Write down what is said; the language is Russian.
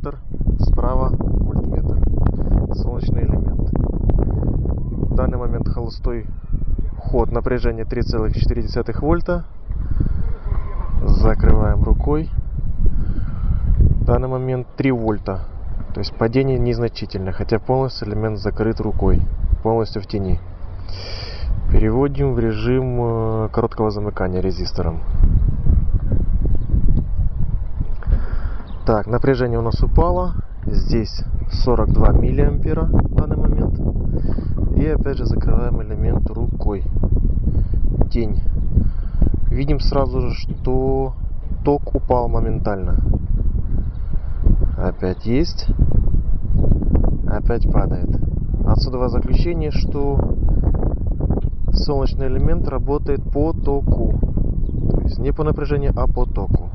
вольтметр, справа вольтметр, солнечный элемент. В данный момент холостой ход, напряжение 3,4 вольта. Закрываем рукой. В данный момент 3 вольта. То есть падение незначительное, хотя полностью элемент закрыт рукой, полностью в тени. Переводим в режим короткого замыкания резистором. Так, напряжение у нас упало. Здесь 42 миллиампера в данный момент. И опять же закрываем элемент рукой. Тень. Видим сразу же, что ток упал моментально. Опять есть. Опять падает. Отсюда заключение, что солнечный элемент работает по току. То есть не по напряжению, а по току.